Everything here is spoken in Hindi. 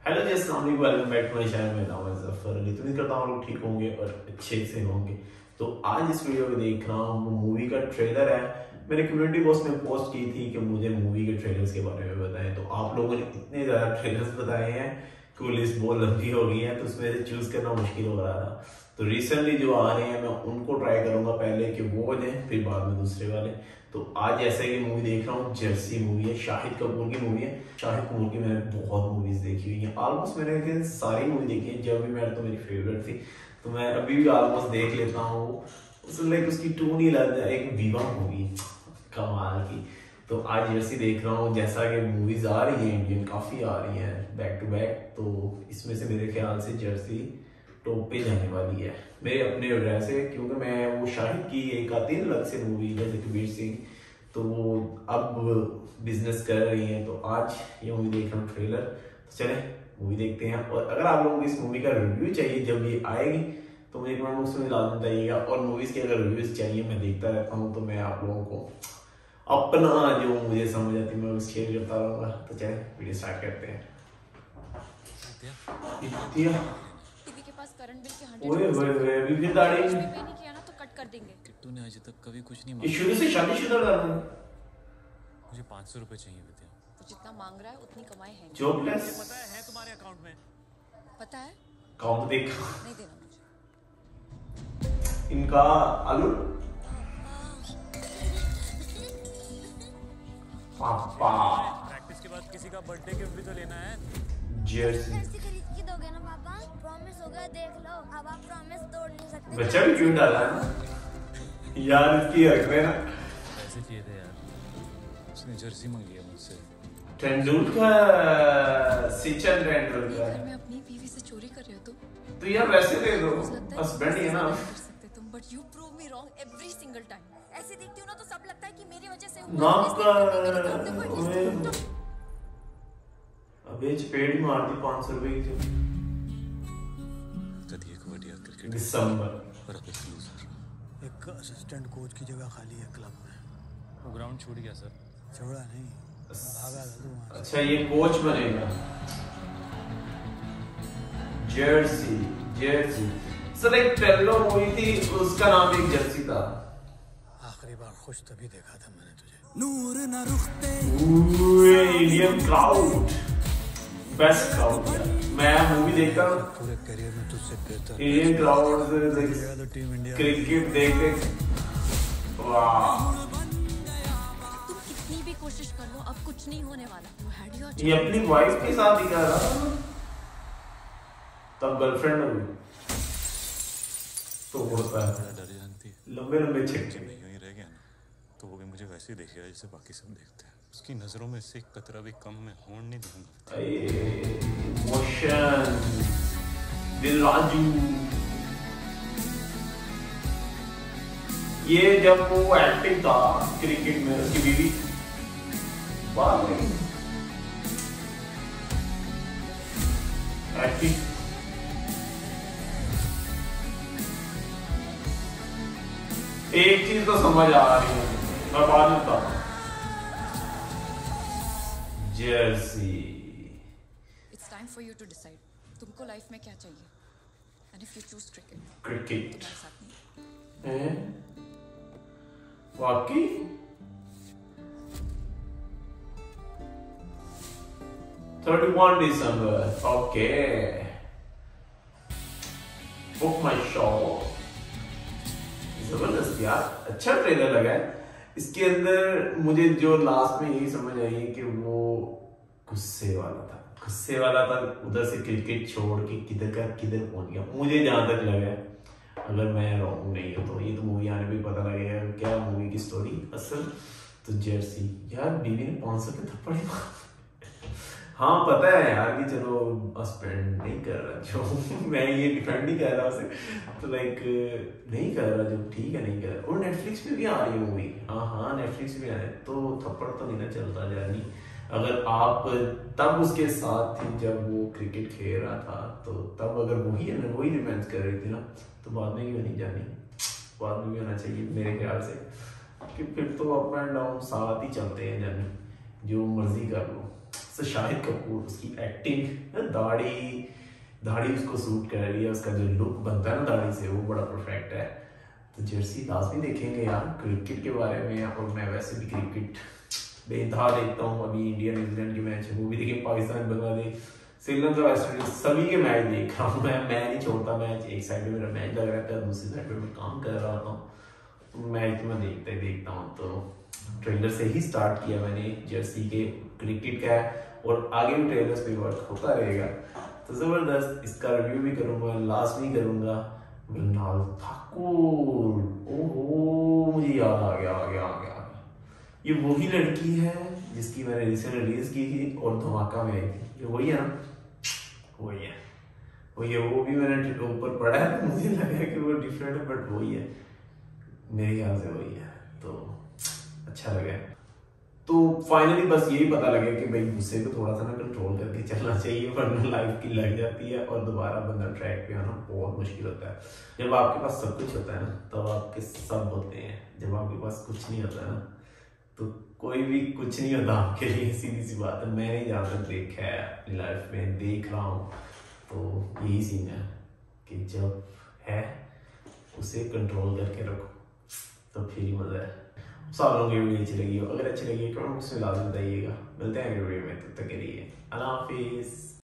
हेलो जी, अस्सलाम वालेकुम, welcome back to my channel. मेरा नाम है जफर अली। तो उम्मीद करता हूँ लोग ठीक होंगे और अच्छे से होंगे। तो आज इस वीडियो में देख रहा हूँ मूवी का ट्रेलर है। मैंने कम्युनिटी पोस्ट में पोस्ट की थी कि मुझे मूवी के ट्रेलर्स के बारे में बताएं। तो आप लोगों ने इतने ज़्यादा ट्रेलर्स बताए हैं कि वो लिस्ट बहुत लंबी हो गई है, तो उसमें से चूज़ करना मुश्किल हो रहा था। तो रिसेंटली जो आ रहे हैं मैं उनको ट्राई करूंगा पहले कि वो बने, फिर बाद में दूसरे वाले। तो आज ऐसे की मूवी देख रहा हूँ, जर्सी मूवी है, शाहिद कपूर की मूवी है। शाहिद कपूर की मैंने बहुत मूवीज देखी हुई हैं, ऑलमोस्ट मैंने सारी मूवी देखी है। जब भी मैंने तो मेरी फेवरेट थी, तो मैं अभी भी ऑलमोस्ट देख लेता हूँ। लाइक उसकी टून ही अलग है, एक विवा मूवी कमाल की। तो आज जर्सी देख रहा हूँ। जैसा कि मूवीज आ रही हैं इंडियन, काफी आ रही हैं बैक टू बैक, तो इसमें से मेरे ख्याल से जर्सी टॉप पे जाने वाली है मेरे अपने वजह से, क्योंकि मैं वो शाहिद की एक आती है अलग से मूवी जैसे कबीर सिंह, तो वो अब बिजनेस कर रही हैं। तो आज ये मूवी देख रहा हूँ ट्रेलर। तो चले मूवी देखते हैं। और अगर आप लोगों को इस मूवी का रिव्यू चाहिए जब ये आएगी, तो मुझे कमेंट बॉक्स में लाजमी बताइएगा। और मूवीज के अगर रिव्यूज चाहिए, मैं देखता रहता हूँ, तो मैं आप लोगों को अपना जो मुझे समझ आती है मैं शेयर करता रहूंगा। तो चले वीडियो स्टार्ट करते हैं। टीवी के पास करंट बिल के 100 अभी भी दाढ़ी पे नहीं किया ना तो कट कर देंगे। किट्टू ने आज तक कभी कुछ नहीं ये मांगा। शुरू से शादीशुदा लड़का है। मुझे 500 रुपए चाहिए विद्या। वो जितना मांग रहा है उतनी कमाई है नहीं। जॉबलेस पता है तुम्हारे अकाउंट में? पता है? अकाउंट देख नहीं देना मुझे। इनका आलू पापा प्रैक्टिस के बाद किसी का बर्थडे गिफ्ट भी तो लेना है। जर्सी जर्सी खरीद के दोगे ना पापा? प्रॉमिस हो गया, देख लो। अब आप प्रॉमिस तोड़ नहीं सकते। बच्चा भी क्यों डाला है ना यार, इसकी हक में ना। पैसे चाहिए थे यार, उसने जर्सी मांगी है मुझसे। तेंदुलकर, सचिन तेंदुलकर। अगर मैं अपनी बीवी से चोरी कर रही हूँ तो यार वैसे दे दो, हस्बैंड ही है ना। कर सकते तुम, but you prove me wrong every single time. ऐसे देखती हूँ ना तो सब लगता है कि मेरी वजह से अबे चपेट मार दी 500 रुपए की। कभी एक बढ़िया क्रिकेट दिसंबर पर अब एक लूजर। एक असिस्टेंट कोच की जगह खाली है क्लब में। वो ग्राउंड छूट गया सर। छोड़ा नहीं, भागा था तू वहाँ से। अच्छा ये कोच बनेगा। जर्सी जर्सी सर, एक ट्रेलर मूवी थी उसका नाम एक जर्सी था। आखिरी बार खुश तभी देखा था मैंने तुझे। नूर न रुखते इंडियन क्राउड, बेस्ट क्राउड यार। मैं मूवी देखता हूँ, पूरे करियर में तुझसे बेहतर इंडियन क्राउड तो टीम इंडिया क्रिकेट देख के वाह। तुम कितनी भी कोशिश कर लो अब कुछ नहीं होने वाला। You had your ये अपनी वाइफ के साथ ही कर रहा, तब गर्लफ्रेंड हो गई तो होता है डर जानती है। लंबे लंबे जब छिक्के। मैं यूं ही रह गया ना, तो वो भी मुझे वैसे ही देखेगा जैसे बाकी सब देखते हैं। उसकी नजरों में से एक कतरा भी कम मैं होने नहीं दूंगा। इमोशन दिल राजू। ये जब वो एक्टिव था क्रिकेट में, उसकी बीवी बाद में एक्टिव। एक चीज तो समझ आ रही है, मैं बाद में बताता हूं। Jersey It's time for you to decide. तुमको लाइफ में क्या चाहिए? And if you choose cricket, cricket तुम्हारे साथ नहीं। है वाकई। December, okay, book my show. जबरदस्त यार, अच्छा ट्रेलर लगा है। इसके अंदर मुझे जो लास्ट में यही समझ आई है कि वो गुस्से वाला था। उधर से क्रिकेट छोड़ के किधर का किधर पहुंच गया, मुझे जहां तक लगा है। अगर मैं रॉन्ग नहीं हूं तो ये तो मूवी आने में पता लगेगा क्या मूवी की स्टोरी असल। तो जर्सी यार, बीवी ने 500 के थप्पड़ मारे। हाँ पता है यार कि चलो हस्बैंड नहीं कर रहा जो मैं ये डिफेंड नहीं कर रहा उसे, तो लाइक नहीं कर रहा जो, ठीक है नहीं कर रहा। और नेटफ्लिक्स पे भी आ रही है मूवी। हाँ नेटफ्लिक्स पे आ रही है, तो थप्पड़ तो नहीं ना चलता जानी। अगर आप तब उसके साथ थी जब वो क्रिकेट खेल रहा था, तो तब अगर वही है ना, वही रोमांस कर रही थी ना, तो बाद में क्यों नहीं जानी? बाद में भी होना चाहिए मेरे ख्याल से, कि फिर तो अप एंड डाउन साथ ही चलते हैं जानी, जो मर्जी कर लो तो शाहिद कपूर, उसकी एक्टिंग, दाढ़ी उसको सूट कर रही है, उसका जो लुक बनता है ना दाढ़ी से वो बड़ा परफेक्ट है। तो जर्सी लाजमी देखेंगे यार क्रिकेट के बारे में। और मैं वैसे भी क्रिकेट बेइंतहा देखता हूँ। अभी इंडिया न्यूजीलैंड के मैच है वो भी देखे, पाकिस्तान बांग्लादेश श्रीलंका वेस्ट इंडीज सभी के मैच देख रहा हूँ मैं नहीं छोड़ता मैच। एक साइड में मेरा मैच लग रहा था, दूसरी साइड में मैं काम कर रहा था, मैच में देखता हूँ। तो ट्रेलर से ही स्टार्ट किया मैंने जर्सी के क्रिकेट का और आगे भी ट्रेलर्स पे वर्क होता रहेगा। तो जबरदस्त इसका रिव्यू भी करूंगा, लास्ट भी करूंगा। मृणाल ठाकुर, ओहो मुझे याद आ गया ये वही लड़की है जिसकी मैंने रिसेंट रिलीज की थी और धमाका में आई थी। ये वही है ना? वही है। वो भी मैंने ऊपर पढ़ा है, मुझे लगा कि वो डिफरेंट है बट वही है, मेरे ख्याल से वही है। तो अच्छा लगा। तो फाइनली बस यही पता लगा कि भाई गुस्से को थोड़ा सा ना कंट्रोल करके चलना चाहिए, वरना लाइफ की लग जाती है और दोबारा बंदा ट्रैक पे आना बहुत मुश्किल होता है। जब आपके पास सब कुछ होता है ना तब आपके सब होते हैं, जब आपके पास कुछ नहीं होता है ना तो कोई भी कुछ नहीं होता आपके लिए। सीधी सी बात है, मैंने जहाँ तक देखा है अपनी लाइफ में, देख रहा हूँ, तो यही सीन है कि जब है उसे कंट्रोल करके रखो तो फिर ही मजा है। सब लोगों की वीडियो अच्छी लगी हो, अगर अच्छी लगी कमेंट बॉक्स में लाजमी बताइएगा। मिलते हैं अगले वीडियो में, तब तक के लिए अल्लाह हाफिज।